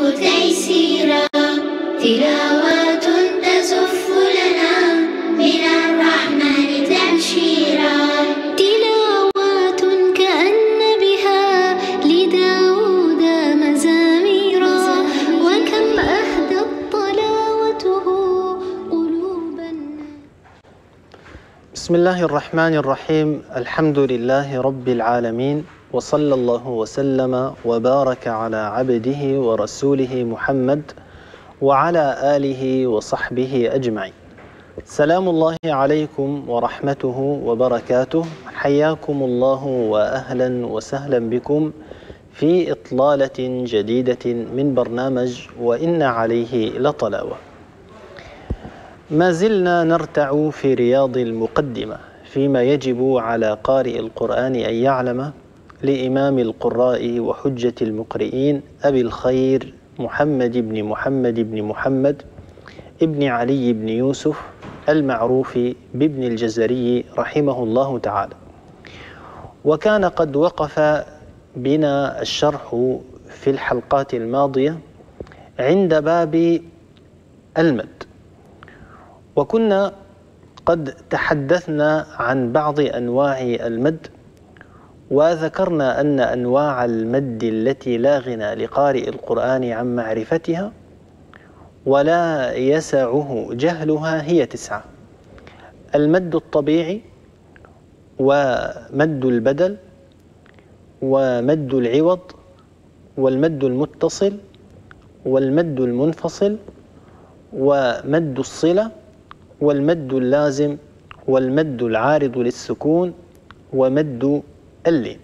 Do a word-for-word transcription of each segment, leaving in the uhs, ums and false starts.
تيسيرا، تلاوات تزف لنا من الرحمن تبشيرا، تلاوات كأن بها لداود مزاميرا، وكم أهدت طلاوته قلوبا. بسم الله الرحمن الرحيم. الحمد لله رب العالمين، وصلى الله وسلم وبارك على عبده ورسوله محمد وعلى آله وصحبه أجمعين. سلام الله عليكم ورحمته وبركاته. حياكم الله وأهلا وسهلا بكم في إطلالة جديدة من برنامج وإن عليه لطلاوة. ما زلنا نرتع في رياض المقدمة فيما يجب على قارئ القرآن أن يعلمه لإمام القراء وحجة المقرئين أبي الخير محمد بن محمد بن محمد ابن علي بن يوسف المعروف بابن الجزري رحمه الله تعالى. وكان قد وقف بنا الشرح في الحلقات الماضية عند باب المد، وكنا قد تحدثنا عن بعض أنواع المد، وذكرنا أن أنواع المد التي لا غنى لقارئ القرآن عن معرفتها ولا يسعه جهلها هي تسعة: المد الطبيعي، ومد البدل، ومد العوض، والمد المتصل، والمد المنفصل، ومد الصلة، والمد اللازم، والمد العارض للسكون، ومد اللين.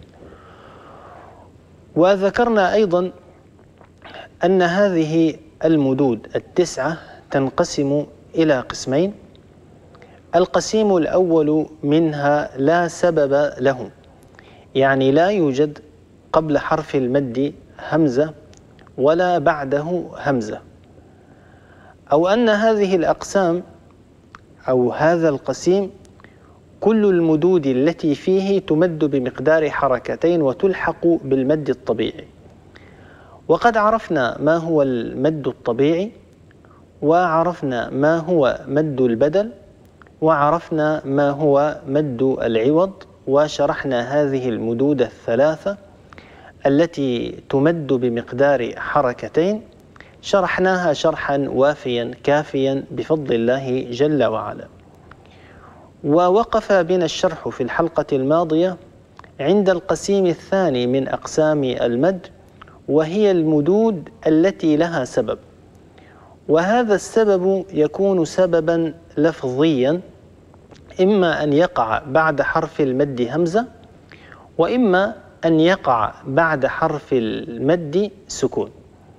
وذكرنا أيضا أن هذه المدود التسعة تنقسم إلى قسمين: القسيم الأول منها لا سبب له، يعني لا يوجد قبل حرف المد همزة ولا بعده همزة، أو أن هذه الأقسام أو هذا القسيم كل المدود التي فيه تمد بمقدار حركتين وتلحق بالمد الطبيعي. وقد عرفنا ما هو المد الطبيعي، وعرفنا ما هو مد البدل، وعرفنا ما هو مد العوض، وشرحنا هذه المدود الثلاثة التي تمد بمقدار حركتين، شرحناها شرحا وافيا كافيا بفضل الله جل وعلا. ووقف بنا الشرح في الحلقة الماضية عند القسيم الثاني من أقسام المد، وهي المدود التي لها سبب، وهذا السبب يكون سببا لفظيا، إما أن يقع بعد حرف المد همزة، وإما أن يقع بعد حرف المد سكون.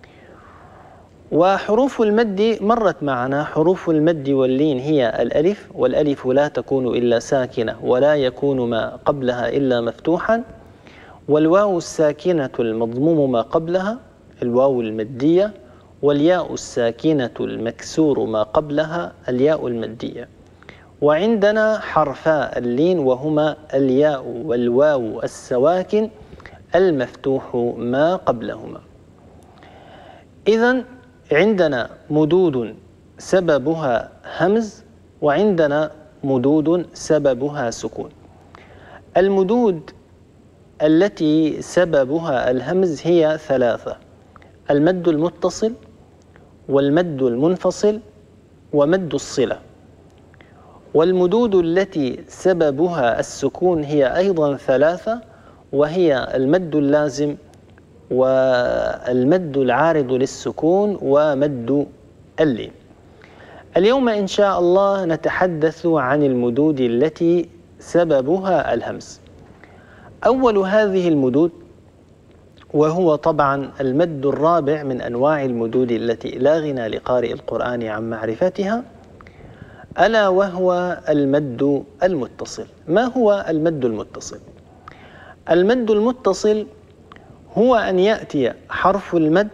وحروف المد مرت معنا. حروف المد واللين هي الألف، والألف لا تكون إلا ساكنة ولا يكون ما قبلها إلا مفتوحا، والواو الساكنة المضموم ما قبلها الواو المدية، والياء الساكنة المكسور ما قبلها الياء المدية. وعندنا حرفا اللين وهما الياء والواو السواكن المفتوح ما قبلهما. إذن عندنا مدود سببها همز، وعندنا مدود سببها سكون. المدود التي سببها الهمز هي ثلاثة: المد المتصل، والمد المنفصل، ومد الصلة. والمدود التي سببها السكون هي أيضا ثلاثة، وهي المد اللازم، والمد العارض للسكون، ومد اللين. اليوم إن شاء الله نتحدث عن المدود التي سببها الهمز. أول هذه المدود، وهو طبعا المد الرابع من أنواع المدود التي لا غنى لقارئ القرآن عن معرفتها، ألا وهو المد المتصل. ما هو المد المتصل؟ المد المتصل هو أن يأتي حرف المد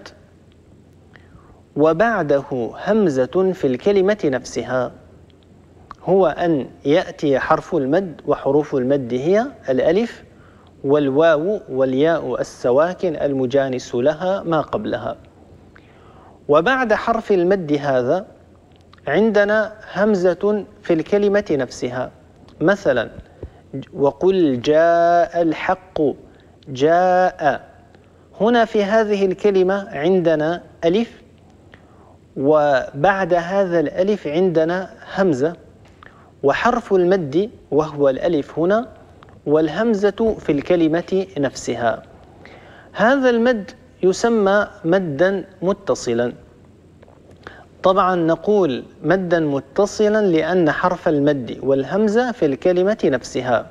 وبعده همزة في الكلمة نفسها. هو أن يأتي حرف المد، وحروف المد هي الألف والواو والياء السواكن المجانس لها ما قبلها. وبعد حرف المد هذا عندنا همزة في الكلمة نفسها، مثلا وقل جاء الحق، جاء. هنا في هذه الكلمة عندنا ألف، وبعد هذا الألف عندنا همزة، وحرف المد وهو الألف هنا، والهمزة في الكلمة نفسها. هذا المد يسمى مدا متصلا. طبعا نقول مدا متصلا لأن حرف المد والهمزة في الكلمة نفسها.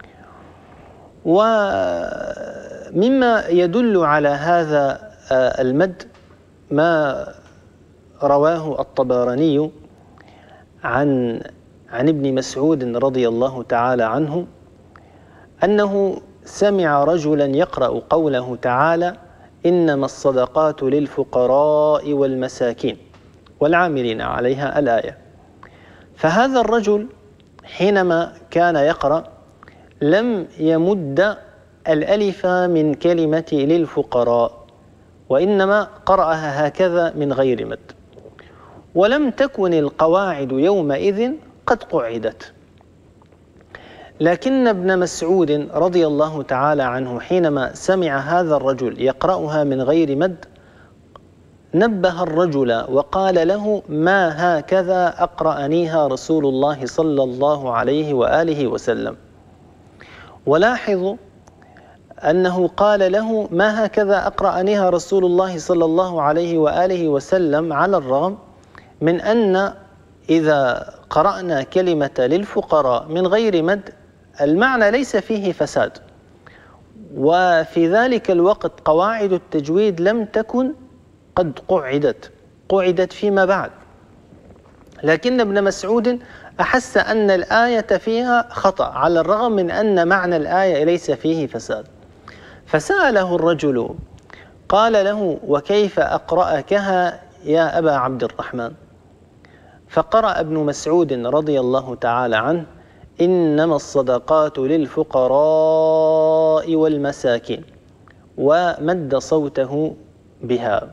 ومما يدل على هذا المد ما رواه الطبراني عن عن ابن مسعود رضي الله تعالى عنه أنه سمع رجلا يقرأ قوله تعالى: إنما الصدقات للفقراء والمساكين والعاملين عليها، الآية. فهذا الرجل حينما كان يقرأ لم يمد الألف من كلمة للفقراء، وإنما قرأها هكذا من غير مد. ولم تكن القواعد يومئذ قد قعدت، لكن ابن مسعود رضي الله تعالى عنه حينما سمع هذا الرجل يقرأها من غير مد نبه الرجل وقال له: ما هكذا أقرأنيها رسول الله صلى الله عليه وآله وسلم. ولاحظوا أنه قال له: ما هكذا أقرأنيها رسول الله صلى الله عليه وآله وسلم، على الرغم من أن إذا قرأنا كلمة للفقراء من غير مد المعنى ليس فيه فساد، وفي ذلك الوقت قواعد التجويد لم تكن قد قعدت قعدت فيما بعد. لكن ابن مسعود أحس أن الآية فيها خطأ على الرغم من أن معنى الآية ليس فيه فساد، فسأله الرجل قال له: وكيف أقرأكها يا أبا عبد الرحمن؟ فقرأ ابن مسعود رضي الله تعالى عنه: إنما الصدقات للفقراء والمساكين، ومد صوته بها.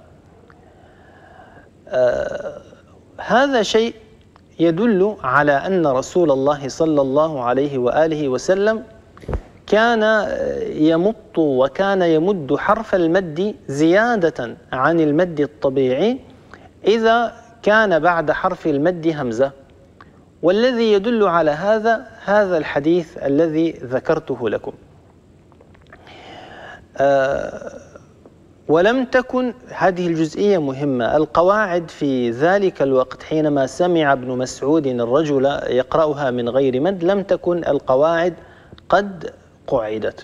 آه هذا شيء يدل على أن رسول الله صلى الله عليه وآله وسلم كان يمط وكان يمد حرف المد زيادة عن المد الطبيعي إذا كان بعد حرف المد همزة. والذي يدل على هذا هذا الحديث الذي ذكرته لكم. آه ولم تكن هذه الجزئية مهمة. القواعد في ذلك الوقت حينما سمع ابن مسعود الرجل يقرأها من غير مد لم تكن القواعد قد قعدت.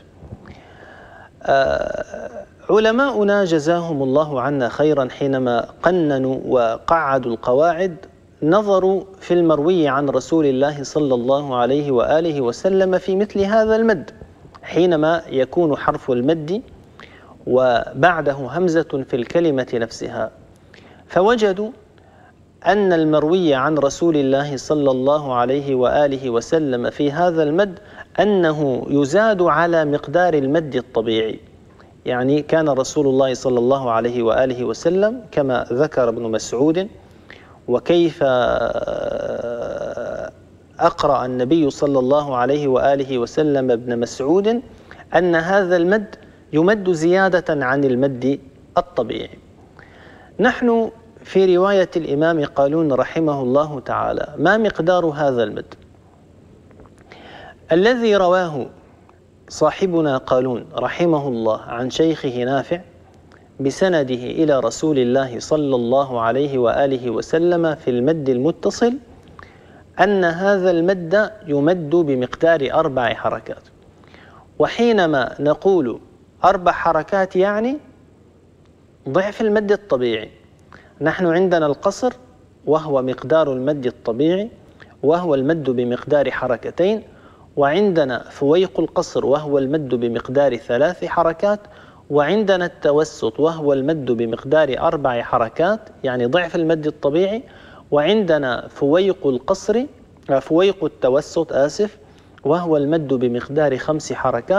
آه علماؤنا جزاهم الله عنا خيرا حينما قننوا وقعدوا القواعد نظروا في المروي عن رسول الله صلى الله عليه وآله وسلم في مثل هذا المد، حينما يكون حرف المد وبعده همزة في الكلمة نفسها، فوجدوا أن المروي عن رسول الله صلى الله عليه وآله وسلم في هذا المد أنه يزاد على مقدار المد الطبيعي. يعني كان رسول الله صلى الله عليه وآله وسلم كما ذكر ابن مسعود: وكيف أقرأ النبي صلى الله عليه وآله وسلم ابن مسعود أن هذا المد يمد زيادة عن المد الطبيعي. نحن في رواية الإمام قالون رحمه الله تعالى: ما مقدار هذا المد؟ الذي رواه صاحبنا قالون رحمه الله عن شيخه نافع بسنده إلى رسول الله صلى الله عليه وآله وسلم في المد المتصل أن هذا المد يمد بمقدار أربع حركات. وحينما نقول أربع حركات يعني ضعف المد الطبيعي. نحن عندنا القصر وهو مقدار المد الطبيعي وهو المد بمقدار حركتين، وعندنا فويق القصر وهو المد بمقدار ثلاث حركات، وعندنا التوسط وهو المد بمقدار أربع حركات يعني ضعف المد الطبيعي، وعندنا فويق القصر فويق التوسط آسف وهو المد بمقدار خمس حركات،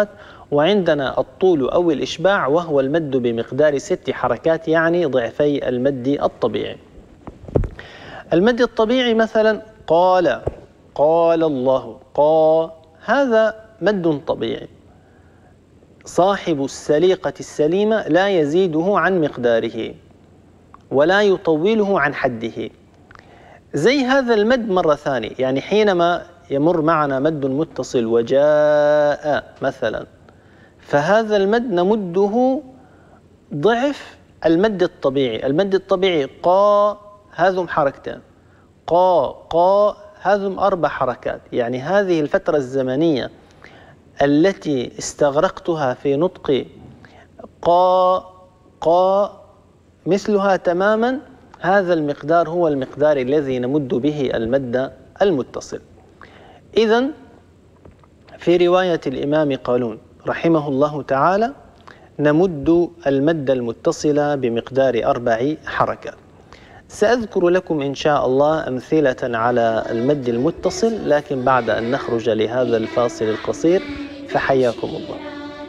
وعندنا الطول أو الإشباع وهو المد بمقدار ست حركات، يعني ضعفي المد الطبيعي. المد الطبيعي مثلا قال، قال الله، قا، هذا مد طبيعي صاحب السليقة السليمة لا يزيده عن مقداره ولا يطوله عن حده. زي هذا المد مرة ثانية، يعني حينما يمر معنا مد متصل وجاء مثلا، فهذا المد نمده ضعف المد الطبيعي. المد الطبيعي قا هذم حركتين، قا قا هذم أربع حركات، يعني هذه الفترة الزمنية التي استغرقتها في نطق قا قا مثلها تماما، هذا المقدار هو المقدار الذي نمد به المد المتصل. إذن في رواية الإمام قالون رحمه الله تعالى نمد المد المتصل بمقدار أربع حركات. سأذكر لكم إن شاء الله أمثلة على المد المتصل، لكن بعد أن نخرج لهذا الفاصل القصير، فحياكم الله.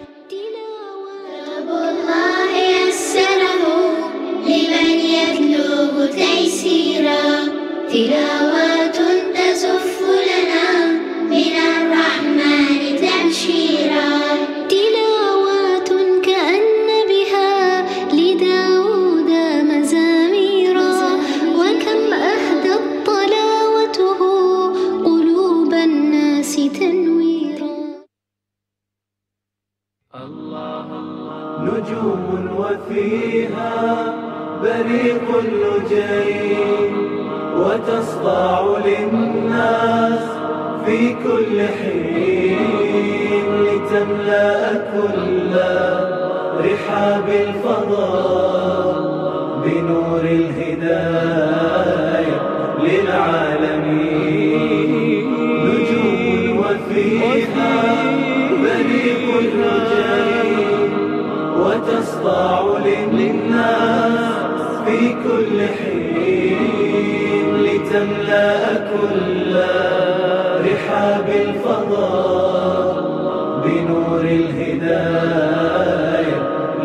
كتاب الله يسره لمن يتلوه تيسيرا، تلاوات تزف لنا من الرحمن تبشيرا، تلاوات كأن بها لداود مزاميرا، وكم أهدت طلاوته قلوب الناس تنويرا. نجوم وفيها بريق اللجين، وتصدع للناس في كل حين، لتملأ كل رحاب الفضاء بنور الهداية للعالمين. نجوم وفيها بريق اللجين، وتصدع للناس في كل حين، لتملأ كل رحاب الفضاء بنور الهداية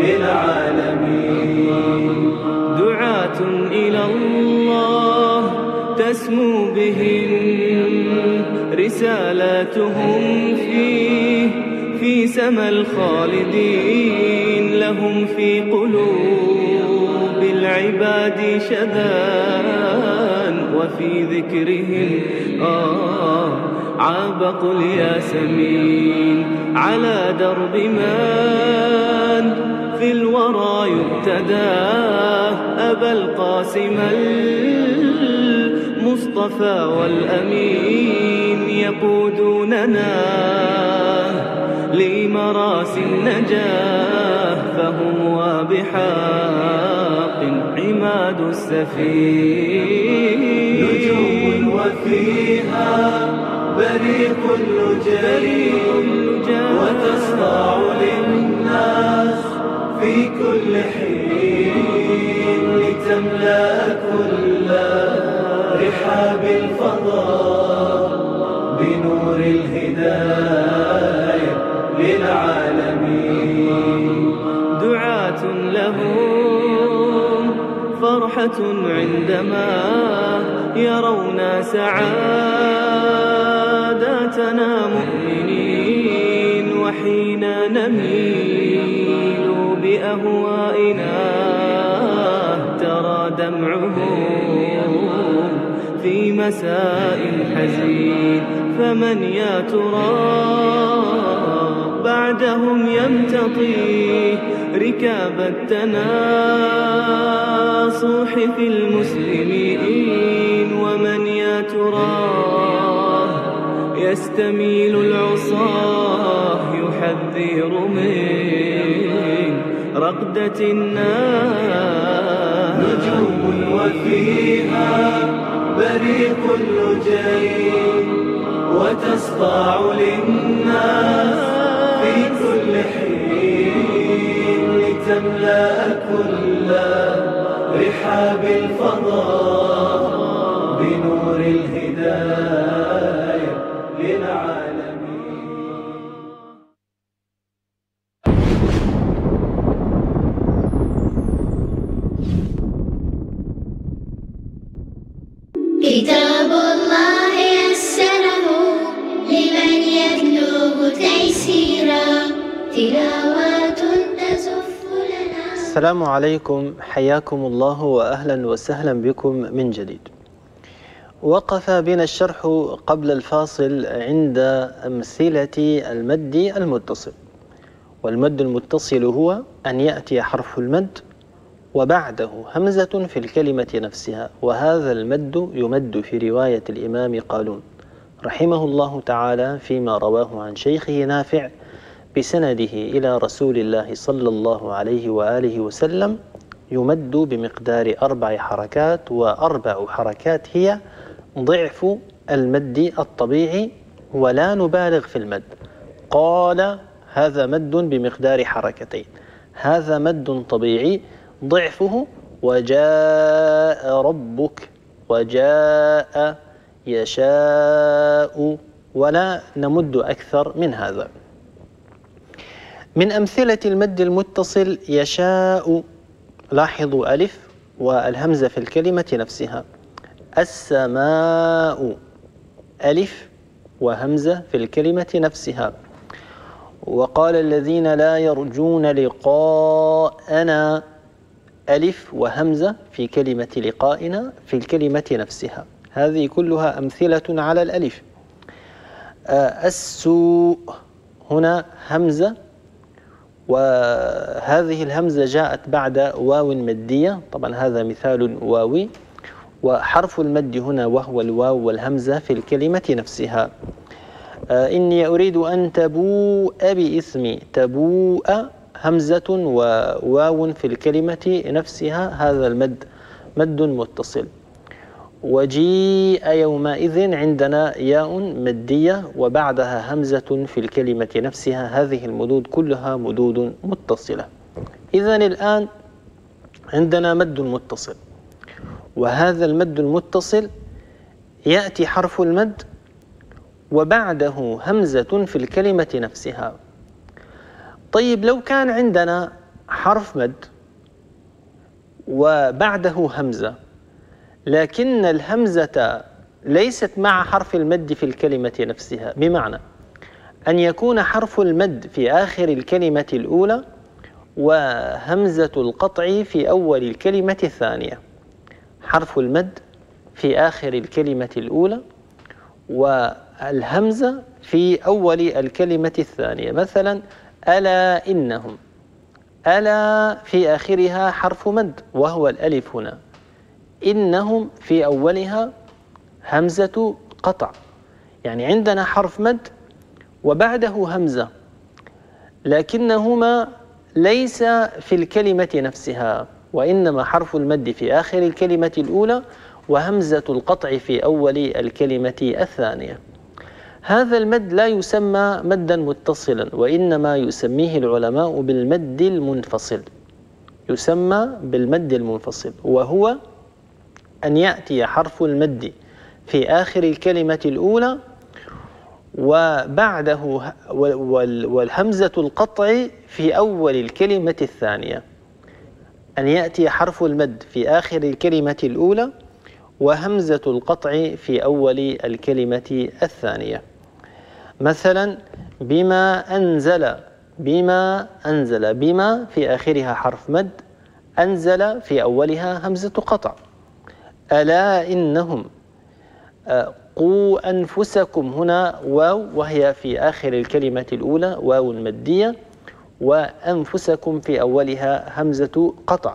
للعالمين. دعاة إلى الله تسمو بهم رسالاتهم فيه في سما الخالدين، لهم في قلوب العباد شذان، وفي ذكرهم آه عابق الياسمين، على درب من في الورى يقتدى، أبا القاسم المصطفى والأمين، يقودوننا لمراسي النجاة، فهم وبحق عماد السفين. نجوم وفيها بريق اللجين، وتصدع للناس في كل حين، لتملأ كل رحاب الفضاء بنور الهداية للعالمين. دعاة لهم فرحة عندما يرون سعادتنا مؤمنين، وحين نميل بأهوائنا ترى دمعهم في مساء حزين، فمن يا ترى بعدهم يمتطي ركاب التناصح في المسلمين، ومن يا ترى يستميل العصاه يحذر من رقدة النار. نجوم وفيها بريق اللجين، وتصدع للناس في كل حين، لتملأ كل رحاب الفضاء بنور الهداية للعالمين. السلام عليكم، حياكم الله وأهلا وسهلا بكم من جديد. وقف بنا الشرح قبل الفاصل عند أمثلة المد المتصل. والمد المتصل هو أن يأتي حرف المد وبعده همزة في الكلمة نفسها، وهذا المد يمد في رواية الإمام قالون رحمه الله تعالى فيما رواه عن شيخه نافع بسنده إلى رسول الله صلى الله عليه وآله وسلم، يمد بمقدار أربع حركات، وأربع حركات هي ضعف المد الطبيعي، ولا نبالغ في المد. قال هذا مد بمقدار حركتين، هذا مد طبيعي ضعفه وجاء ربك، وجاء يشاء، ولا نمد أكثر من هذا. من أمثلة المد المتصل يشاء، لاحظوا ألف والهمزة في الكلمة نفسها. السماء، ألف وهمزة في الكلمة نفسها. وقال الذين لا يرجون لقاءنا، ألف وهمزة في كلمة لقائنا في الكلمة نفسها. هذه كلها أمثلة على الألف. السوء، هنا همزة، وهذه الهمزة جاءت بعد واو مدية، طبعا هذا مثال واوي، وحرف المد هنا وهو الواو والهمزة في الكلمة نفسها. إني أريد أن تبوء بإثمي، تبوء همزة وواو في الكلمة نفسها، هذا المد مد متصل. وجيء يومئذ، عندنا ياء مدية وبعدها همزة في الكلمة نفسها، هذه المدود كلها مدود متصلة. إذن الآن عندنا مد متصل، وهذا المد المتصل يأتي حرف المد وبعده همزة في الكلمة نفسها. طيب لو كان عندنا حرف مد وبعده همزة، لكن الهمزة ليست مع حرف المد في الكلمة نفسها، بمعنى أن يكون حرف المد في آخر الكلمة الأولى وهمزة القطع في أول الكلمة الثانية. حرف المد في آخر الكلمة الأولى والهمزة في أول الكلمة الثانية. مثلا ألا إنهم، ألا في آخرها حرف مد وهو الألف هنا، إنهم في أولها همزة قطع، يعني عندنا حرف مد وبعده همزة، لكنهما ليس في الكلمة نفسها، وإنما حرف المد في آخر الكلمة الأولى وهمزة القطع في أول الكلمة الثانية. هذا المد لا يسمى مدا متصلا، وإنما يسميه العلماء بالمد المنفصل، يسمى بالمد المنفصل، وهو أن يأتي حرف المد في آخر الكلمة الأولى وبعده والهمزة القطع في أول الكلمة الثانية. أن يأتي حرف المد في آخر الكلمة الأولى وهمزة القطع في أول الكلمة الثانية. مثلا بما أنزل، بما أنزل، بما في آخرها حرف مد، أنزل في أولها همزة قطع. ألا إنهم، قوا أنفسكم، هنا واو وهي في آخر الكلمة الأولى واو مدية، وأنفسكم في أولها همزة قطع.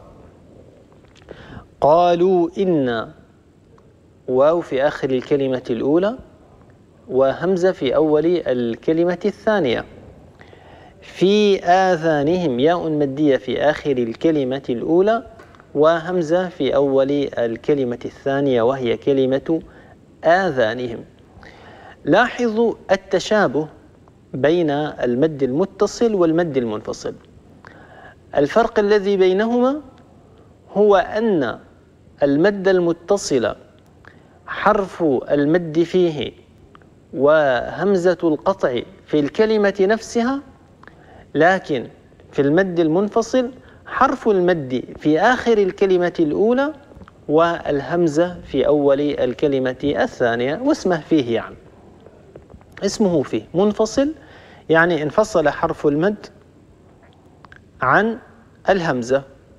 قالوا إن، واو في آخر الكلمة الأولى وهمزة في أول الكلمة الثانية. في آذانهم، ياء مدية في آخر الكلمة الأولى وهمزة في أول الكلمة الثانية وهي كلمة آذانهم. لاحظوا التشابه بين المد المتصل والمد المنفصل. الفرق الذي بينهما هو أن المد المتصل حرف المد فيه وهمزة القطع في الكلمة نفسها، لكن في المد المنفصل حرف المد في آخر الكلمة الأولى والهمزة في أول الكلمة الثانية، واسمه فيه، يعني اسمه فيه منفصل، يعني انفصل حرف المد عن الهمزة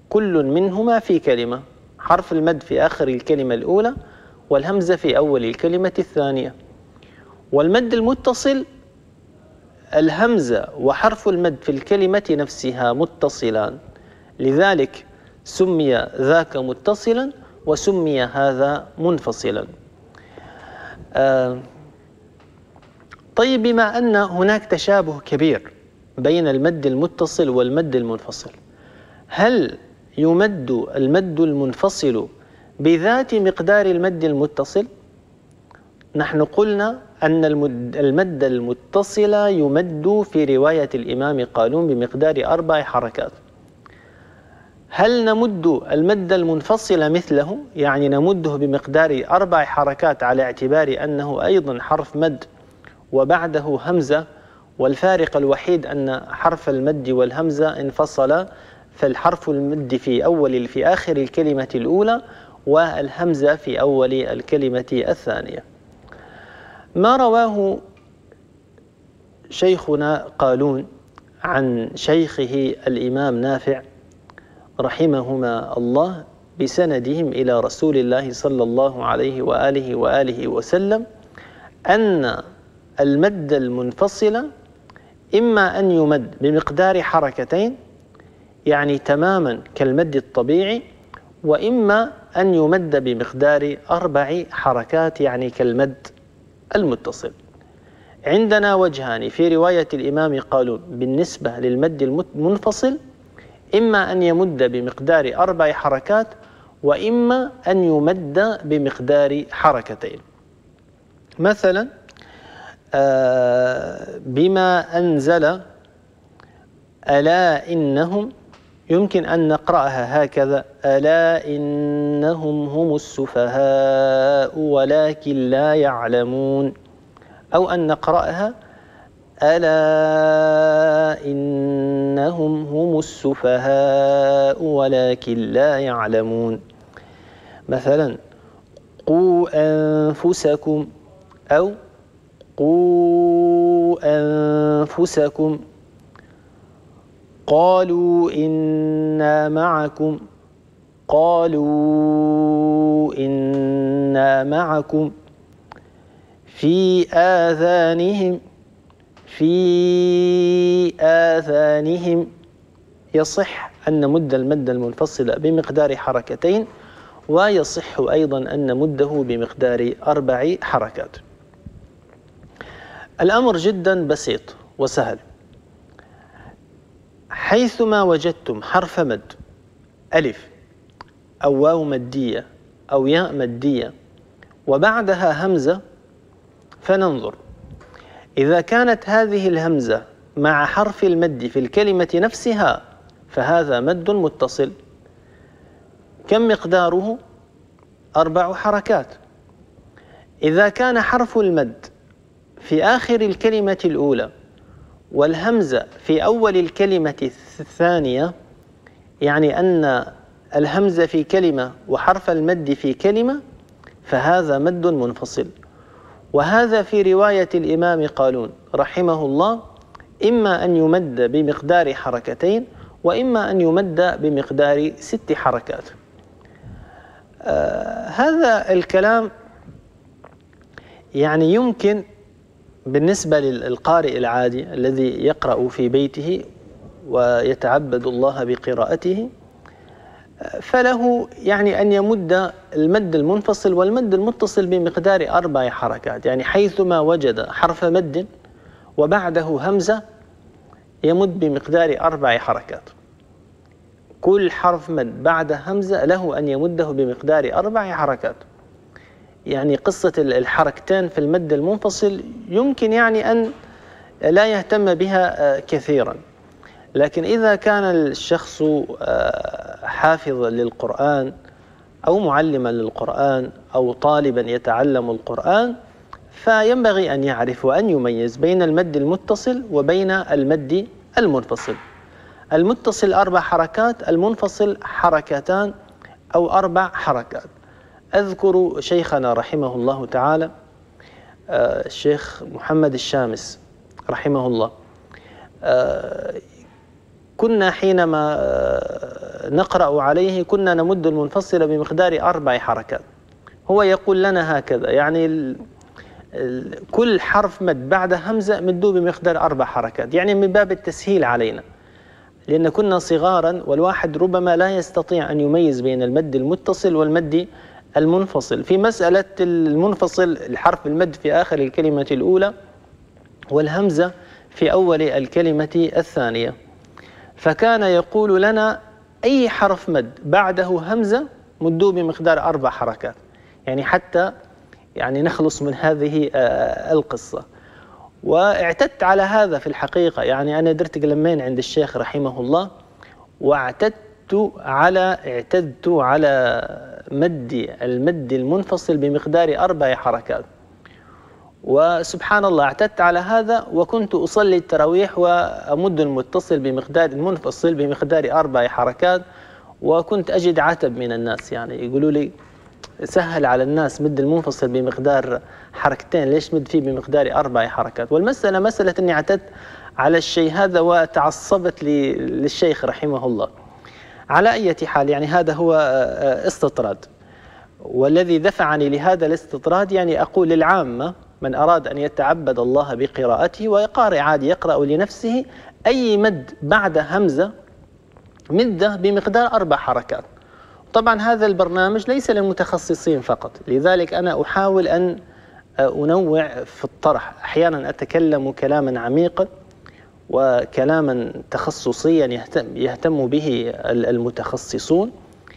كل منهما في كلمة، حرف المد في آخر الكلمة الأولى والهمزة في أول الكلمة الثانية. والمد المتصل الهمزة وحرف المد في الكلمة نفسها متصلان، لذلك سمي ذاك متصلا وسمي هذا منفصلا. آه طيب، بما أن هناك تشابه كبير بين المد المتصل والمد المنفصل، هل يمد المد المنفصل بذات مقدار المد المتصل؟ نحن قلنا أن المد المتصل يمد في رواية الإمام قالون بمقدار أربع حركات. هل نمد المد المنفصل مثله؟ يعني نمده بمقدار أربع حركات على اعتبار أنه أيضا حرف مد وبعده همزة، والفارق الوحيد أن حرف المد والهمزة انفصلا، فالحرف المد في أول في آخر الكلمة الأولى والهمزة في أول الكلمة الثانية. ما رواه شيخنا قالون عن شيخه الإمام نافع رحمهما الله بسندهم إلى رسول الله صلى الله عليه وآله وآله وسلم أن المد المنفصل إما أن يمد بمقدار حركتين يعني تماما كالمد الطبيعي، وإما أن يمد بمقدار أربع حركات يعني كالمد المتصل. عندنا وجهان في رواية الإمام قالون بالنسبة للمد المنفصل، إما أن يمد بمقدار أربع حركات وإما أن يمد بمقدار حركتين. مثلا آه بما أنزل ألا إنهم، يمكن أن نقرأها هكذا: ألا إنهم هم السفهاء ولكن لا يعلمون، أو أن نقرأها ألا إنهم هم السفهاء ولكن لا يعلمون. مثلا قوا أنفسكم أو قوا أنفسكم، قالوا إنا معكم، قالوا إنا معكم، في آذانهم، في آذانهم. يصح أن نمد المد المنفصل بمقدار حركتين، ويصح أيضا أن نمده بمقدار أربع حركات. الأمر جدا بسيط وسهل. حيثما وجدتم حرف مد ألف أو واو مدية أو ياء مدية وبعدها همزة، فننظر إذا كانت هذه الهمزة مع حرف المد في الكلمة نفسها فهذا مد متصل. كم مقداره؟ أربع حركات. إذا كان حرف المد في آخر الكلمة الأولى والهمزة في أول الكلمة الثانية، يعني أن الهمزة في كلمة وحرف المد في كلمة، فهذا مد منفصل. وهذا في رواية الإمام قالون رحمه الله إما أن يمد بمقدار حركتين وإما أن يمد بمقدار ست حركات. آه هذا الكلام يعني يمكن بالنسبة للقارئ العادي الذي يقرأ في بيته ويتعبد الله بقراءته، فله يعني أن يمد المد المنفصل والمد المتصل بمقدار أربع حركات. يعني حيثما وجد حرف مد وبعده همزة يمد بمقدار أربع حركات. كل حرف مد بعد همزة له أن يمده بمقدار أربع حركات. يعني قصة الحركتين في المد المنفصل يمكن يعني أن لا يهتم بها كثيرا، لكن إذا كان الشخص حافظا للقرآن أو معلما للقرآن أو طالبا يتعلم القرآن، فينبغي أن يعرف وأن يميز بين المد المتصل وبين المد المنفصل. المتصل أربع حركات، المنفصل حركتان أو أربع حركات. أذكر شيخنا رحمه الله تعالى الشيخ محمد الشامس رحمه الله كنا حينما نقرأ عليه كنا نمد المنفصل بمقدار أربع حركات. هو يقول لنا هكذا، يعني كل حرف مد بعد همزة مدوه بمقدار أربع حركات، يعني من باب التسهيل علينا، لأن كنا صغارا والواحد ربما لا يستطيع أن يميز بين المد المتصل والمد المنفصل. في مسألة المنفصل الحرف المد في آخر الكلمة الأولى والهمزة في أول الكلمة الثانية، فكان يقول لنا أي حرف مد بعده همزة مدوه بمقدار أربع حركات، يعني حتى يعني نخلص من هذه القصة. واعتدت على هذا في الحقيقة، يعني أنا درت قلمين عند الشيخ رحمه الله، واعتدت على اعتدت على مد المد المنفصل بمقدار أربع حركات، وسبحان الله اعتدت على هذا، وكنت أصلي التراويح وأمد المتصل بمقدار المنفصل بمقدار أربع حركات، وكنت أجد عتب من الناس، يعني يقولوا لي سهل على الناس مد المنفصل بمقدار حركتين، ليش مد فيه بمقدار أربع حركات؟ والمسألة مسألة أني اعتدت على الشيء هذا وتعصبت للشيخ رحمه الله. على أي حال يعني هذا هو استطراد، والذي دفعني لهذا الاستطراد يعني أقول للعامة من أراد أن يتعبد الله بقراءته ويقارئ عادي يقرأ لنفسه، أي مد بعد همزة مده بمقدار أربع حركات. طبعا هذا البرنامج ليس للمتخصصين فقط، لذلك أنا أحاول أن أنوع في الطرح، أحيانا أتكلم كلاما عميقا وكلاما تخصصيا يهتم, يهتم به المتخصصون،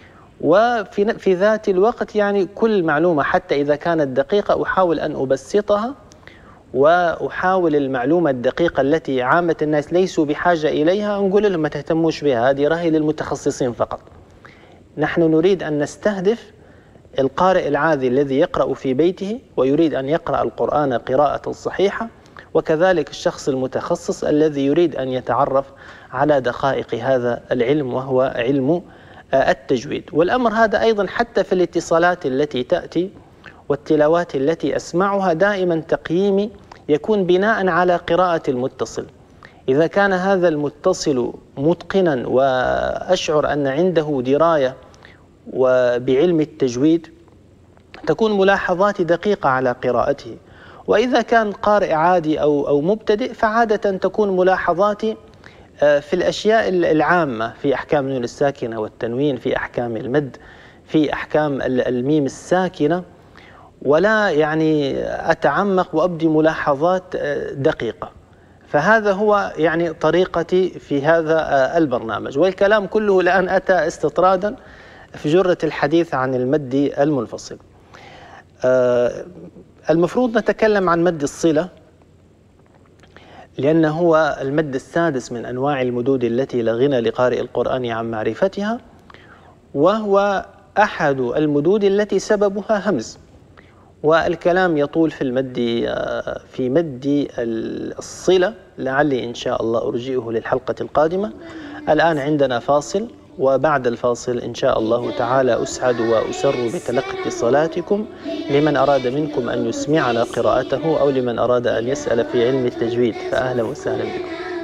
وفي في ذات الوقت يعني كل معلومة حتى إذا كانت دقيقة أحاول أن أبسطها، وأحاول المعلومة الدقيقة التي عامة الناس ليسوا بحاجة إليها نقول لهم ما تهتموش بها، هذه راهي للمتخصصين فقط. نحن نريد أن نستهدف القارئ العادي الذي يقرأ في بيته ويريد أن يقرأ القرآن قراءة صحيحة، وكذلك الشخص المتخصص الذي يريد أن يتعرف على دقائق هذا العلم وهو علم التجويد. والأمر هذا أيضا حتى في الاتصالات التي تأتي والتلاوات التي أسمعها، دائما تقييمي يكون بناء على قراءة المتصل. إذا كان هذا المتصل متقنا وأشعر أن عنده دراية وبعلم التجويد تكون ملاحظاتي دقيقة على قراءته، وإذا كان قارئ عادي أو أو مبتدئ فعادة تكون ملاحظاتي في الأشياء العامة، في أحكام النون الساكنة والتنوين، في أحكام المد، في أحكام الميم الساكنة، ولا يعني أتعمق وأبدي ملاحظات دقيقة. فهذا هو يعني طريقتي في هذا البرنامج، والكلام كله الآن أتى استطرادا في جرة الحديث عن المد المنفصل. المفروض نتكلم عن مد الصلة، لأنه هو المد السادس من أنواع المدود التي لا غنى لقارئ القرآن عن معرفتها، وهو أحد المدود التي سببها همز، والكلام يطول في المد في مد الصلة، لعلي إن شاء الله أرجئه للحلقة القادمة. الآن عندنا فاصل، وبعد الفاصل إن شاء الله تعالى أسعد وأسر بتلقي اتصالاتكم لمن أراد منكم أن يسمعنا قراءته أو لمن أراد أن يسأل في علم التجويد، فأهلا وسهلا بكم.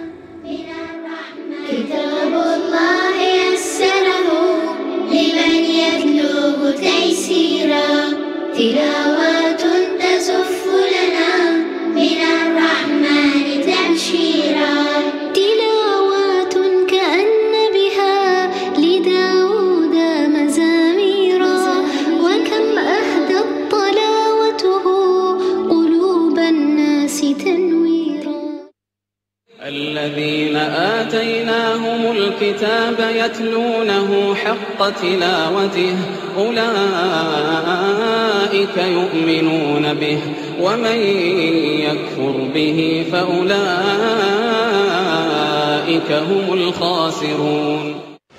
كتاب الله يسره لمن يتلوه تيسيرا، تلاوات تزف لنا من الرحمن تبشيرا، تلاوات كأن بها لداود مزاميرا، وكم أهدت طلاوته قلوب الناس تنويرا. الذين آتيناهم الكتاب يتلونه حق تلاوته أولئك يؤمنون به، ومن يكفر به فأولئك هم الخاسرون.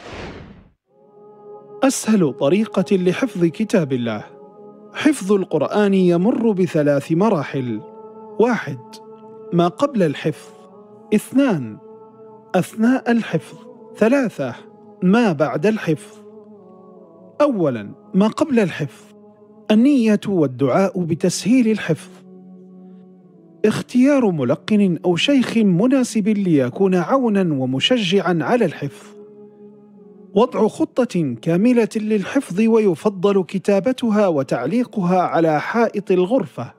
أسهل طريقة لحفظ كتاب الله. حفظ القرآن يمر بثلاث مراحل: واحد، ما قبل الحفظ. اثنان، أثناء الحفظ. ثلاثة، ما بعد الحفظ. أولاً، ما قبل الحفظ: النية والدعاء بتسهيل الحفظ. اختيار ملقن أو شيخ مناسب ليكون عوناً ومشجعاً على الحفظ. وضع خطة كاملة للحفظ، ويفضل كتابتها وتعليقها على حائط الغرفة.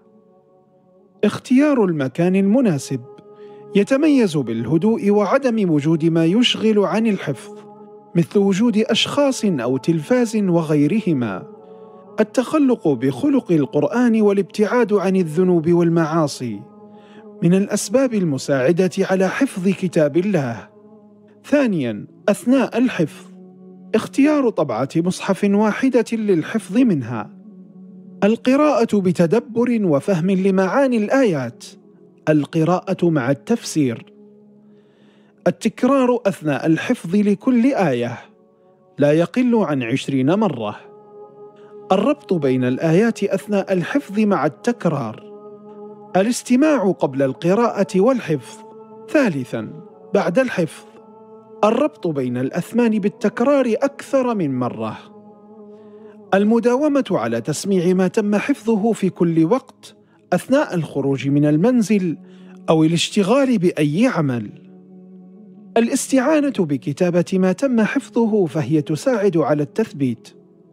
اختيار المكان المناسب يتميز بالهدوء وعدم وجود ما يشغل عن الحفظ، مثل وجود أشخاص أو تلفاز وغيرهما. التخلق بخلق القرآن والابتعاد عن الذنوب والمعاصي من الأسباب المساعدة على حفظ كتاب الله. ثانياً، أثناء الحفظ اختيار طبعة مصحف واحدة للحفظ منها. القراءة بتدبر وفهم لمعاني الآيات، القراءة مع التفسير. التكرار أثناء الحفظ لكل آية لا يقل عن عشرين مرة. الربط بين الآيات أثناء الحفظ مع التكرار. الاستماع قبل القراءة والحفظ. ثالثاً، بعد الحفظ الربط بين الأثمان بالتكرار أكثر من مرة. المداومة على تسميع ما تم حفظه في كل وقت أثناء الخروج من المنزل أو الاشتغال بأي عمل. الاستعانة بكتابة ما تم حفظه، فهي تساعد على التثبيت.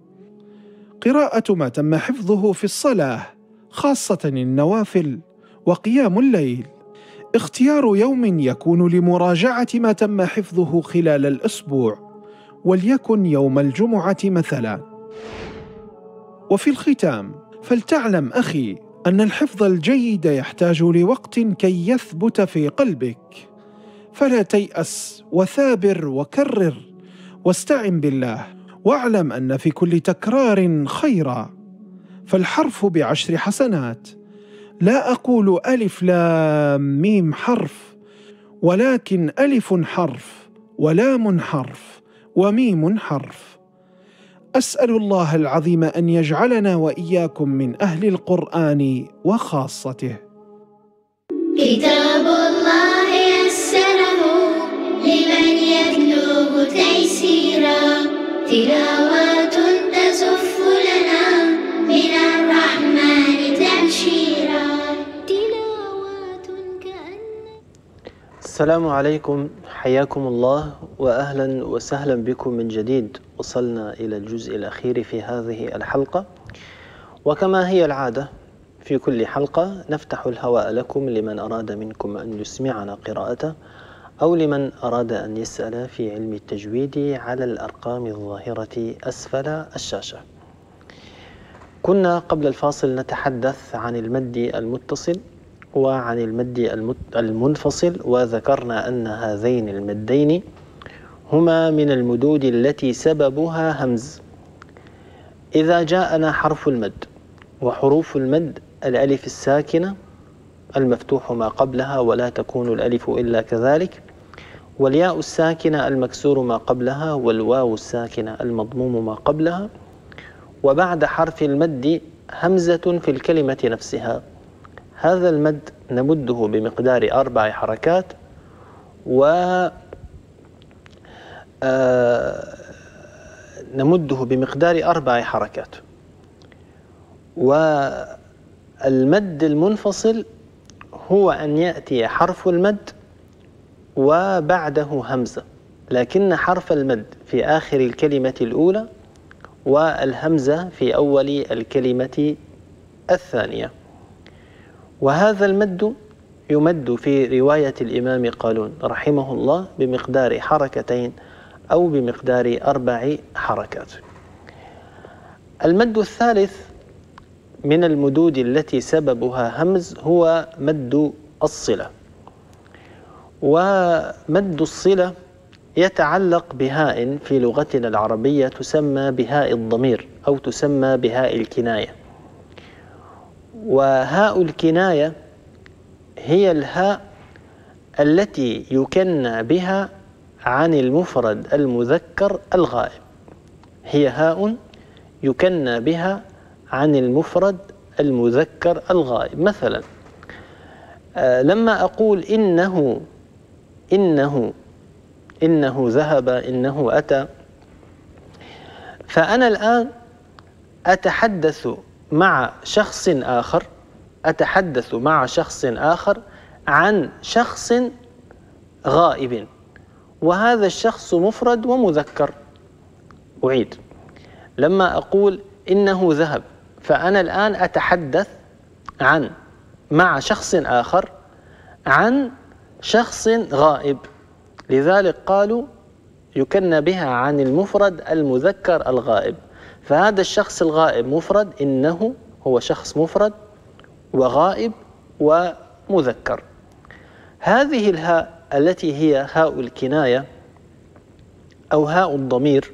قراءة ما تم حفظه في الصلاة، خاصة النوافل وقيام الليل. اختيار يوم يكون لمراجعة ما تم حفظه خلال الأسبوع، وليكن يوم الجمعة مثلا. وفي الختام، فلتعلم أخي أن الحفظ الجيد يحتاج لوقت كي يثبت في قلبك، فلا تيأس وثابر وكرر واستعن بالله، واعلم أن في كل تكرار خيرا، فالحرف بعشر حسنات. لا أقول ألف لام ميم حرف، ولكن ألف حرف ولام حرف وميم حرف. أسأل الله العظيم أن يجعلنا وإياكم من أهل القرآن وخاصته. كتاب الله يسره لمن يتلوه تيسيرا، تلاوات تزف لنا من الرحمن تبشيرا، تلاوات كأن. السلام عليكم، حياكم الله وأهلا وسهلا بكم من جديد. وصلنا إلى الجزء الأخير في هذه الحلقة، وكما هي العادة في كل حلقة نفتح الهواء لكم لمن أراد منكم أن يسمعنا قراءته، أو لمن أراد أن يسأل في علم التجويد على الأرقام الظاهرة أسفل الشاشة. كنا قبل الفاصل نتحدث عن المد المتصل وعن المد المنفصل، وذكرنا أن هذين المدين هما من المدود التي سببها همز. إذا جاءنا حرف المد، وحروف المد الألف الساكنة المفتوح ما قبلها ولا تكون الألف إلا كذلك، والياء الساكنة المكسور ما قبلها، والواو الساكنة المضموم ما قبلها، وبعد حرف المد همزة في الكلمة نفسها. هذا المد نمده بمقدار أربع حركات، و آه نمده بمقدار أربع حركات. والمد المنفصل هو أن يأتي حرف المد وبعده همزة، لكن حرف المد في آخر الكلمة الأولى والهمزة في أول الكلمة الثانية. وهذا المد يمد في رواية الإمام قالون رحمه الله بمقدار حركتين أو بمقدار أربع حركات. المد الثالث من المدود التي سببها همز هو مد الصلة. ومد الصلة يتعلق بهاء في لغتنا العربية تسمى بهاء الضمير أو تسمى بهاء الكناية. وهاء الكناية هي الهاء التي يكنى بها عن المفرد المذكر الغائب، هي هاء يكنى بها عن المفرد المذكر الغائب. مثلا آه لما أقول إنه إنه إنه ذهب، إنه أتى، فأنا الآن أتحدث مع شخص آخر، أتحدث مع شخص آخر عن شخص غائب، وهذا الشخص مفرد ومذكر. أعيد، لما أقول إنه ذهب، فأنا الآن أتحدث عن مع شخص آخر عن شخص غائب، لذلك قالوا يكنى بها عن المفرد المذكر الغائب. فهذا الشخص الغائب مفرد، إنه هو شخص مفرد وغائب ومذكر. هذه الهاء التي هي هاء الكناية أو هاء الضمير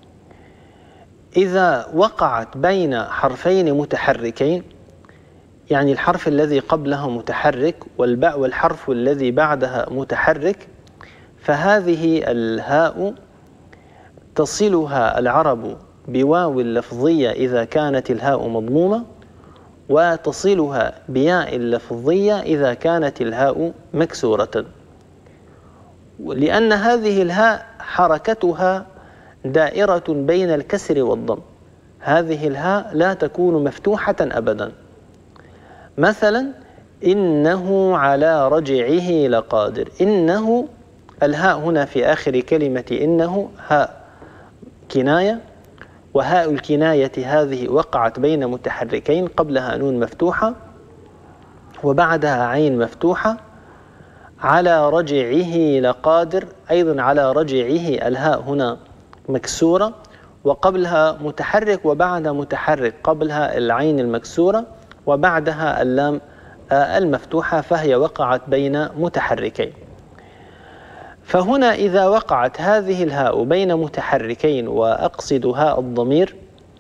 إذا وقعت بين حرفين متحركين، يعني الحرف الذي قبلها متحرك والباء والحرف الذي بعدها متحرك، فهذه الهاء تصلها العرب بواو اللفظية إذا كانت الهاء مضمومة، وتصلها بياء اللفظية إذا كانت الهاء مكسورة، لأن هذه الهاء حركتها دائرة بين الكسر والضم. هذه الهاء لا تكون مفتوحة أبدا. مثلا إنه على رجعه لقادر، إنه الهاء هنا في آخر كلمة إنه هاء كناية، وهاء الكناية هذه وقعت بين متحركين، قبلها نون مفتوحة وبعدها عين مفتوحة. على رجعه لقادر، أيضا على رجعه الهاء هنا مكسورة وقبلها متحرك وبعدها متحرك، قبلها العين المكسورة وبعدها اللام المفتوحة، فهي وقعت بين متحركين. فهنا إذا وقعت هذه الهاء بين متحركين، وأقصد هاء الضمير،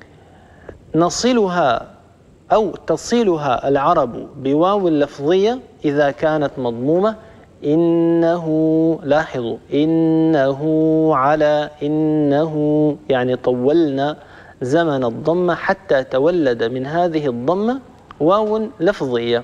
نصلها أو تصلها العرب بواو اللفظية إذا كانت مضمومة. إنه، لاحظوا، إنه على، إنه يعني طولنا زمن الضمة حتى تولد من هذه الضمة واو لفظية.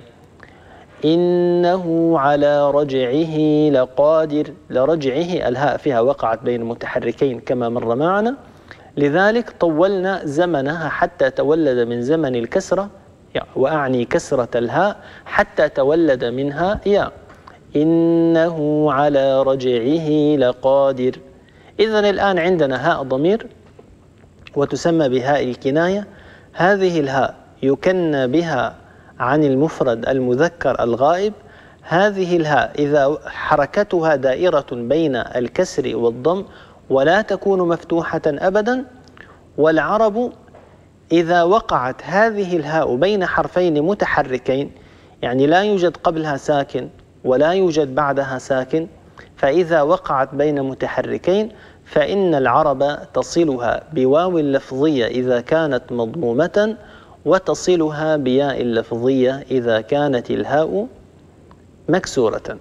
إنه على رجعه لقادر، لرجعه الهاء فيها وقعت بين متحركين كما مر معنا، لذلك طولنا زمنها حتى تولد من زمن الكسرة، وأعني كسرة الهاء، حتى تولد منها ياء. إنه على رجعه لقادر. إذن الآن عندنا هاء ضمير وتسمى بهاء الكناية. هذه الهاء يكنى بها عن المفرد المذكر الغائب. هذه الهاء إذا حركتها دائرة بين الكسر والضم ولا تكون مفتوحة أبدا. والعرب إذا وقعت هذه الهاء بين حرفين متحركين، يعني لا يوجد قبلها ساكن ولا يوجد بعدها ساكن، فإذا وقعت بين متحركين فإن العرب تصلها بواو اللفظية إذا كانت مضمومة، وتصلها بياء اللفظية إذا كانت الهاء مكسورة.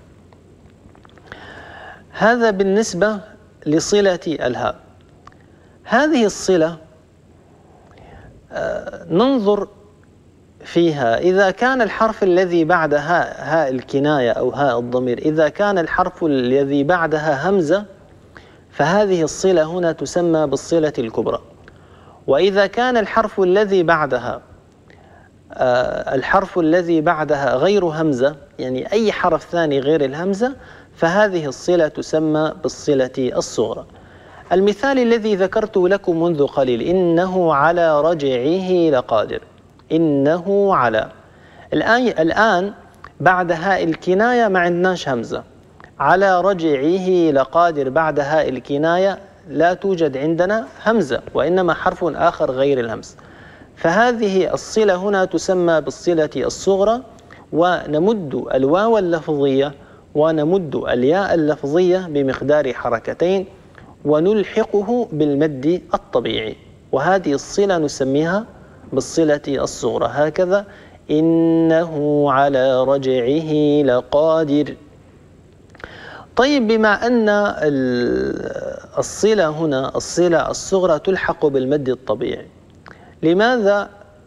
هذا بالنسبة لصلة الهاء. هذه الصلة آه ننظر فيها. إذا كان الحرف الذي بعدها هاء الكناية أو هاء الضمير، إذا كان الحرف الذي بعدها همزة، فهذه الصلة هنا تسمى بالصلة الكبرى. وإذا كان الحرف الذي بعدها آه الحرف الذي بعدها غير همزة، يعني أي حرف ثاني غير الهمزة، فهذه الصلة تسمى بالصلة الصغرى. المثال الذي ذكرته لكم منذ قليل، إنه على رجعه لقادر، إنه على. الآن الآن بعد هاء الكناية ما عندناش همزة. على رجعه لقادر بعد هاء الكناية لا توجد عندنا همزة، وإنما حرف آخر غير الهمز. فهذه الصلة هنا تسمى بالصلة الصغرى، ونمد الواو اللفظية ونمد الياء اللفظية بمقدار حركتين، ونلحقه بالمد الطبيعي، وهذه الصلة نسميها بالصلة الصغرى. هكذا إنه على رجعه لقادر. طيب، بما أن الصلة هنا الصلة الصغرى تلحق بالمد الطبيعي، لماذا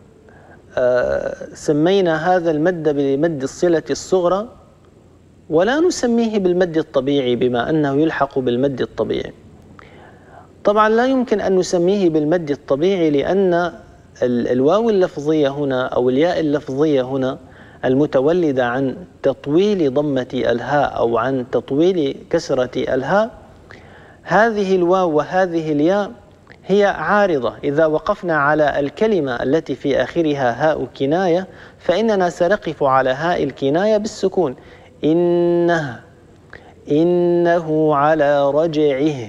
سمينا هذا المد بمد الصلة الصغرى ولا نسميه بالمد الطبيعي بما أنه يلحق بالمد الطبيعي؟ طبعا لا يمكن أن نسميه بالمد الطبيعي، لأن الواو اللفظية هنا أو الياء اللفظية هنا المتولدة عن تطويل ضمة الهاء أو عن تطويل كسرة الهاء، هذه الواو وهذه الياء هي عارضة. إذا وقفنا على الكلمة التي في آخرها هاء كناية فإننا سنقف على هاء الكناية بالسكون، إنه إنه على رجعه،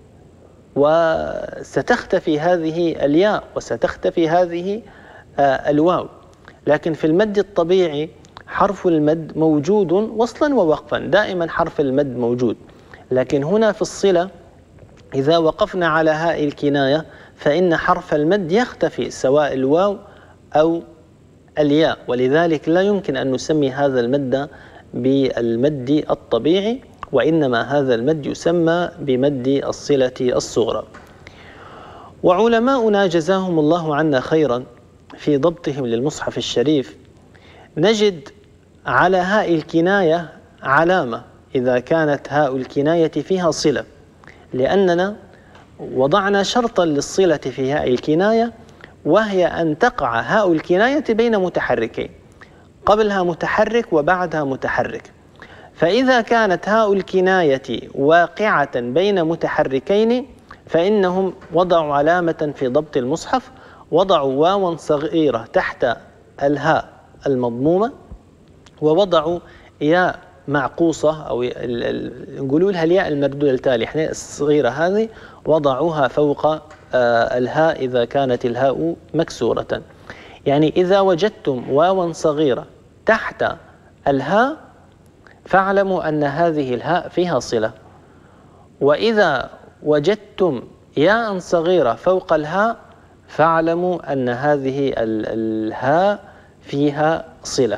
وستختفي هذه الياء وستختفي هذه الواو. لكن في المد الطبيعي حرف المد موجود وصلا ووقفا، دائما حرف المد موجود. لكن هنا في الصلة إذا وقفنا على هاء الكناية فإن حرف المد يختفي سواء الواو أو الياء، ولذلك لا يمكن أن نسمي هذا المد بالمد الطبيعي، وإنما هذا المد يسمى بمد الصلة الصغرى. وعلماؤنا جزاهم الله عنا خيرا في ضبطهم للمصحف الشريف نجد على هاء الكناية علامة إذا كانت هاء الكناية فيها صلة، لأننا وضعنا شرطا للصلة في هاء الكناية، وهي أن تقع هاء الكناية بين متحركين، قبلها متحرك وبعدها متحرك. فإذا كانت هاء الكناية واقعة بين متحركين فإنهم وضعوا علامة في ضبط المصحف، وضعوا واوا صغيرة تحت الهاء المضمومة، ووضعوا ياء معقوصة أو نقولوا لها الياء المردودة التالي، احنا الصغيرة هذه وضعوها فوق الهاء إذا كانت الهاء مكسورة. يعني إذا وجدتم واوا صغيرة تحت الهاء فاعلموا أن هذه الهاء فيها صلة، وإذا وجدتم ياء صغيرة فوق الهاء فاعلموا أن هذه الهاء فيها صلة.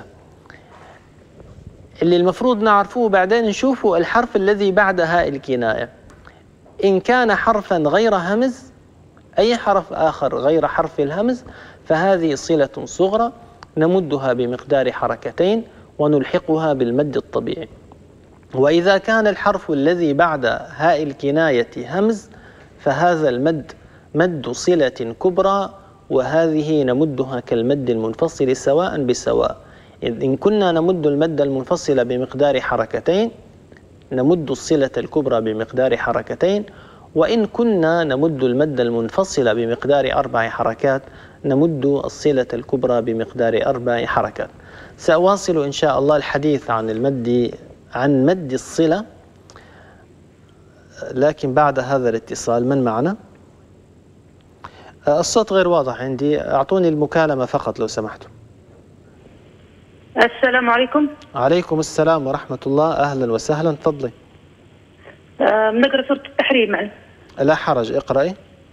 اللي المفروض نعرفوه بعدين نشوفوا الحرف الذي بعد هاء الكناية، إن كان حرفا غير همز، أي حرف آخر غير حرف الهمز، فهذه صلة صغرى نمدها بمقدار حركتين ونلحقها بالمد الطبيعي. وإذا كان الحرف الذي بعد هاء الكناية همز فهذا المد مد صلة كبرى، وهذه نمدها كالمد المنفصل سواء بسواء. إن كنا نمد المد المنفصل بمقدار حركتين نمد الصلة الكبرى بمقدار حركتين، وإن كنا نمد المد المنفصل بمقدار أربع حركات نمد الصلة الكبرى بمقدار أربع حركات. سأواصل إن شاء الله الحديث عن المد عن مد الصلة، لكن بعد هذا الاتصال. من معنا؟ الصوت غير واضح عندي، أعطوني المكالمة فقط لو سمحتم. السلام عليكم. عليكم السلام ورحمة الله، أهلا وسهلا، تفضلي. أه نقرأ سورة التحريم معي. لا حرج، اقرأي.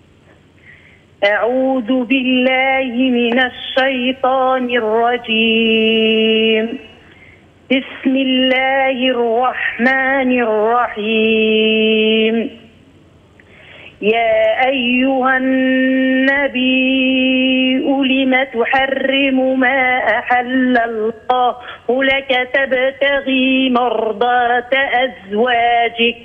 أعوذ بالله من الشيطان الرجيم. بسم الله الرحمن الرحيم. يا أيها النبي لم تحرم ما أحل الله لك تبتغي مرضات أزواجك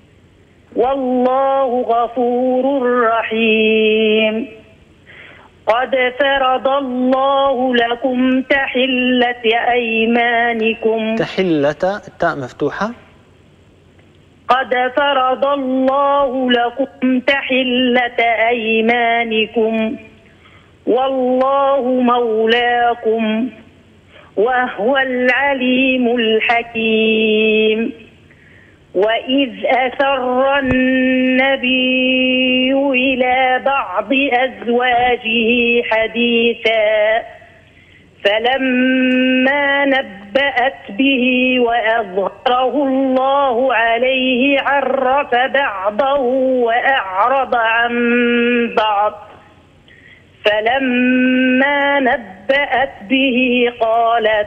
والله غفور رحيم. قد فرض الله لكم تحلة أيمانكم. تحلة التاء مفتوحة. قد فرض الله لكم تحلة أيمانكم والله مولاكم وهو العليم الحكيم. وإذ أسر النبي إلى بعض أزواجه حديثا فلما نبأت به وأظهره الله عليه عرف بعضه وأعرض عن بعض. فلما نبأت به قالت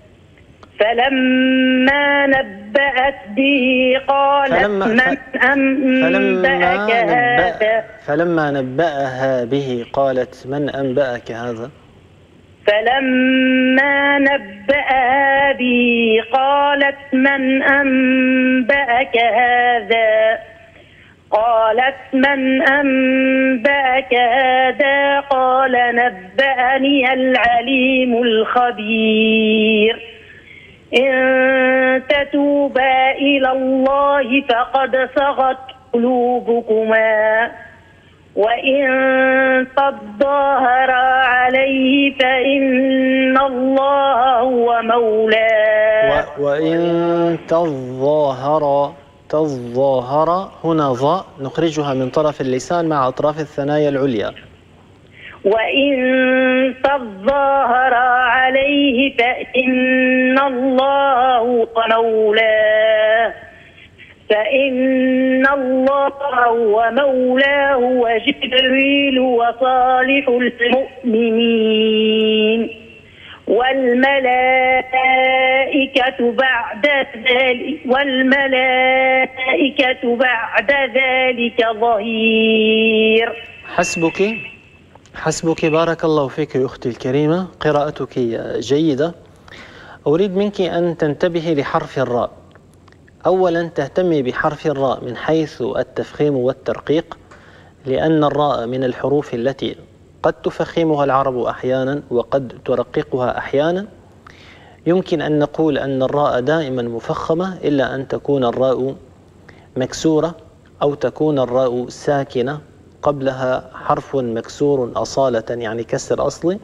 فلما نبأت به قالت فلما من أنبأك هذا. فلما نبأها به قالت من أنبأك هذا. فلما نبأها به قالت من أنبأك هذا. قالت من أنبأك أنبأك هذا قال نبأني العليم الخبير إن تتوبا إلى الله فقد صغت قلوبكما وإن تظاهرا عليه فإن الله هو مولاه. وإن تظاهرا تظاهر هنا ظاء نخرجها من طرف اللسان مع أطراف الثنايا العليا. وإن تظاهرا عليه فإن الله هو مولاه فإن الله هو مولاه وجبريل وصالح المؤمنين والملائكة بعد ذلك والملائكة بعد ذلك ظهير. حسبك حسبك بارك الله فيك يا أختي الكريمة، قراءتك جيدة. أريد منك أن تنتبهي لحرف الراء. أولا تهتمي بحرف الراء من حيث التفخيم والترقيق، لأن الراء من الحروف التي قد تفخمها العرب أحيانا وقد ترققها أحيانا. يمكن أن نقول أن الراء دائما مفخمة إلا أن تكون الراء مكسورة أو تكون الراء ساكنة قبلها حرف مكسور أصالة يعني كسر أصلي،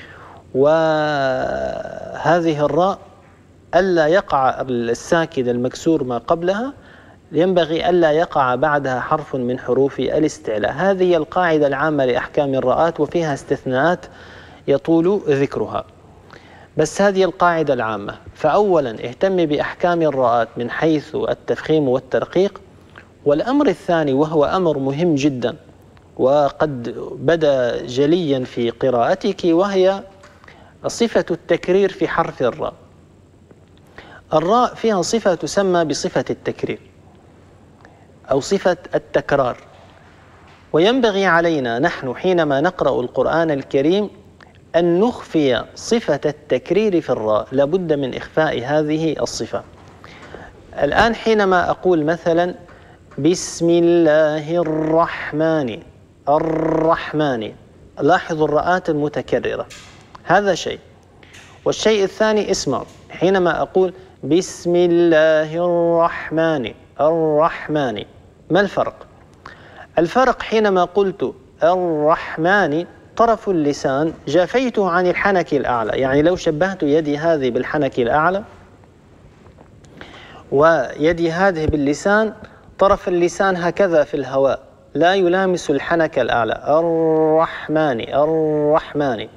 وهذه الراء ألا يقع الساكن المكسور ما قبلها، ينبغي ألا يقع بعدها حرف من حروف الاستعلاء. هذه القاعدة العامة لأحكام الراءات وفيها استثناءات يطول ذكرها، بس هذه القاعدة العامة. فأولا اهتمي بأحكام الراءات من حيث التفخيم والترقيق. والأمر الثاني وهو أمر مهم جدا وقد بدا جليا في قراءتك، وهي صفة التكرير في حرف الراء. الراء فيها صفة تسمى بصفة التكرير أو صفة التكرار، وينبغي علينا نحن حينما نقرأ القرآن الكريم أن نخفي صفة التكرير في الراء، لابد من إخفاء هذه الصفة. الآن حينما أقول مثلا بسم الله الرحمن الرحمن، لاحظوا الراءات المتكررة، هذا شيء. والشيء الثاني اسمعوا حينما أقول بسم الله الرحمن الرحمن، ما الفرق؟ الفرق حينما قلت الرحمن طرف اللسان جافيته عن الحنك الأعلى، يعني لو شبهت يدي هذه بالحنك الأعلى ويدي هذه باللسان، طرف اللسان هكذا في الهواء لا يلامس الحنك الأعلى. الرحمن الرحمن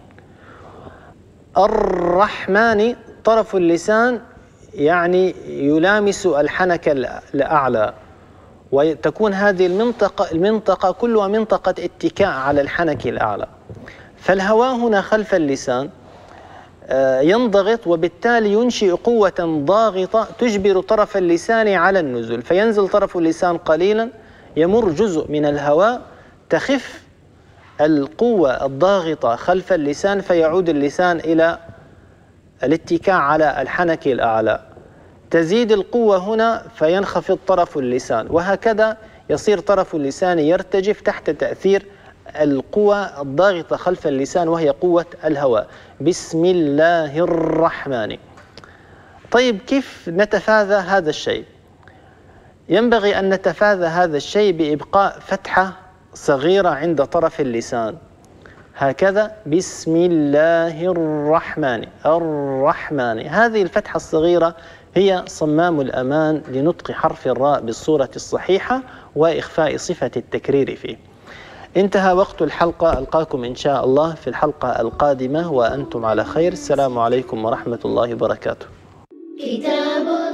الرحمن طرف اللسان يعني يلامس الحنك الأعلى، وتكون هذه المنطقة المنطقة كلها منطقة اتكاء على الحنك الأعلى. فالهواء هنا خلف اللسان ينضغط، وبالتالي ينشئ قوة ضاغطة تجبر طرف اللسان على النزول، فينزل طرف اللسان قليلا، يمر جزء من الهواء، تخف القوة الضاغطة خلف اللسان، فيعود اللسان إلى الاتكاء على الحنك الأعلى. تزيد القوة هنا فينخفض طرف اللسان، وهكذا يصير طرف اللسان يرتجف تحت تأثير القوة الضاغطة خلف اللسان وهي قوة الهواء. بسم الله الرحمن. طيب كيف نتفادى هذا الشيء؟ ينبغي أن نتفادى هذا الشيء بإبقاء فتحة صغيرة عند طرف اللسان، هكذا بسم الله الرحمن الرحمن. هذه الفتحة الصغيرة هي صمام الأمان لنطق حرف الراء بالصورة الصحيحة وإخفاء صفة التكرير فيه. انتهى وقت الحلقة، ألقاكم إن شاء الله في الحلقة القادمة وأنتم على خير. السلام عليكم ورحمة الله وبركاته. كتاب